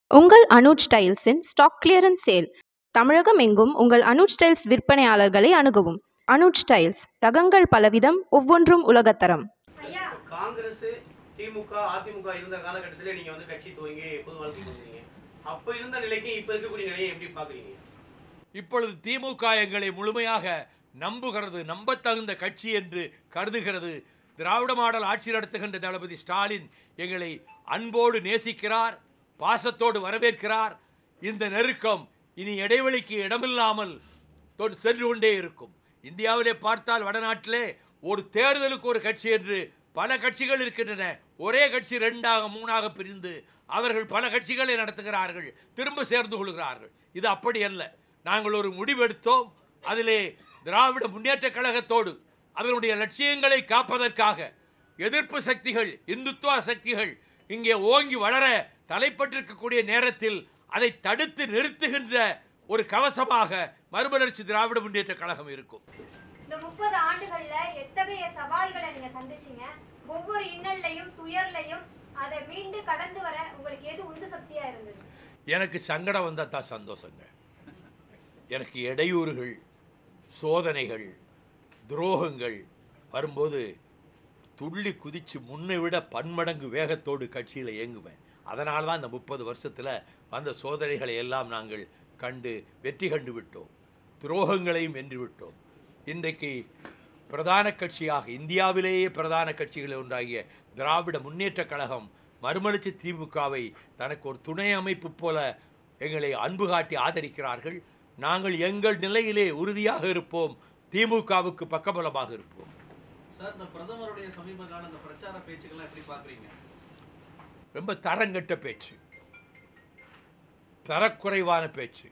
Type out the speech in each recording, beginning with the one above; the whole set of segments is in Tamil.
உங்கள் அனுஜ் ஸ்டைல்ஸின் ஸ்டாக் கிளியரன்ஸ் சேல். தமிழகம் எங்கும் உங்கள் அனுஜ் ஸ்டைல்ஸ் விற்பனையாளர்களை அணுகவும். அனுஜ் ஸ்டைல்ஸ் ரகங்கள் பலவிதம், ஒவ்வொன்றும் உலகத்தரம். காங்கிரஸ், திமுக, அதிமுக இருந்த காலகட்டத்திலே நீங்க கட்சி துவங்கி பொது வாழ்க்கைக்கு வந்தீங்க. அப்ப இருந்த நிலைக்கு இப்ப இருக்கக்கூடிய நிலையை எப்படி பாக்குறீங்க? இப்பொழுது திமுக எங்களை முழுமையாக நம்புகிறது, நம்பத்தகுந்த கட்சி என்று கருதுகிறது. திராவிட மாடல் ஆட்சி நடத்துகின்ற தளபதி ஸ்டாலின் எங்களை அன்போடு நேசிக்கிறார், பாசத்தோடு வரவேற்கிறார். இந்த நெருக்கம் இனி இடைவெளிக்கு இடமில்லாமல் சென்று கொண்டே இருக்கும். இந்தியாவிலே பார்த்தால் வடநாட்டிலே ஒரு தேர்தலுக்கு ஒரு கட்சி என்று பல கட்சிகள் இருக்கின்றன. ஒரே கட்சி 2ஆக 3ஆக பிரிந்து அவர்கள் பல கட்சிகளை நடத்துகிறார்கள், திரும்ப சேர்ந்து கொள்கிறார்கள். இது அப்படி அல்ல. நாங்கள் ஒரு முடிவெடுத்தோம். அதிலே திராவிட முன்னேற்ற கழகத்தோடு அவர்களுடைய லட்சியங்களை காப்பதற்காக எதிர்ப்பு சக்திகள், இந்துத்துவ சக்திகள் இங்கே ஓங்கி வளர தலைப்பட்டிருக்கக்கூடிய நேரத்தில் அதை தடுத்து நிறுத்துகின்ற ஒரு கவசமாக மறுமலர்ச்சி திராவிட முன்னேற்ற கழகம் இருக்கும். இந்த 30 ஆண்டுகள்ல எத்தகைய சவால்களை நீங்க சந்திச்சீங்க? ஒவ்வொரு இன்னல்லையும் துயர்லையும் அதை மீண்டு கடந்து வர உங்களுக்கு எது உந்து சக்தியா இருந்தது? எனக்கு சங்கடம் வந்தால் தான் சந்தோஷங்க. எனக்கு இடையூறுகள், சோதனைகள், துரோகங்கள் வரும்போது துள்ளி குதித்து முன்னை விட பன்மடங்கு வேகத்தோடு கட்சியில் இயங்குவேன். அதனால தான் இந்த 30 வருஷத்தில் வந்த சோதனைகளை எல்லாம் நாங்கள் கண்டு வெற்றி கண்டு விட்டோம், துரோகங்களையும் வென்று விட்டோம். இன்றைக்கு பிரதான கட்சியாக, இந்தியாவிலேயே பிரதான கட்சிகளில் ஒன்றாகிய திராவிட முன்னேற்ற கழகம் மறுமலர்ச்சி திமுகவை தனக்கு ஒரு துணை அமைப்பு போல எங்களை அன்பு காட்டி ஆதரிக்கிறார்கள். நாங்கள் எங்கள் நிலையிலே உறுதியாக இருப்போம், திமுகவுக்கு பக்கபலமாக இருப்போம். சார், இந்த பிரதமருடைய சமீப கால அந்த பிரச்சார பேச்சுக்களை எப்படி பார்க்குறீங்க? ரொம்ப தரங்கட்ட பேச்சு, தரக்குறைவான பேச்சு.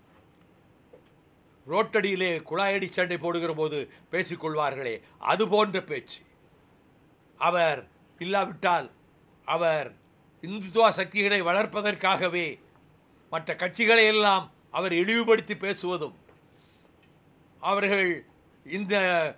ரோட்டடியிலே குழாயடி சண்டை போடுகிற போது பேசிக்கொள்வார்களே, அது போன்ற பேச்சு. அவர் இல்லாவிட்டால் அவர் இந்துத்துவ சக்திகளை வளர்ப்பதற்காகவே மற்ற கட்சிகளை எல்லாம் அவர் இழிவுபடுத்தி பேசுவதும், அவர்கள் இந்த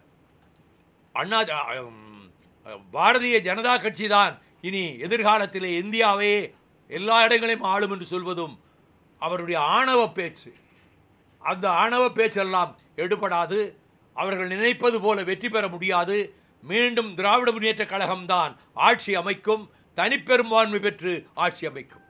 பாரதிய ஜனதா கட்சி தான் இனி எதிர்காலத்திலே இந்தியாவே எல்லா இடங்களையும் ஆளும் என்று சொல்வதும் அவருடைய ஆணவ பேச்சு. அந்த ஆணவ பேச்செல்லாம் எடுபடாது. அவர்கள் நினைப்பது போல வெற்றி பெற முடியாது. மீண்டும் திராவிட முன்னேற்ற கழகம்தான் ஆட்சி அமைக்கும், தனிப்பெரும்பான்மை பெற்று ஆட்சி அமைக்கும்.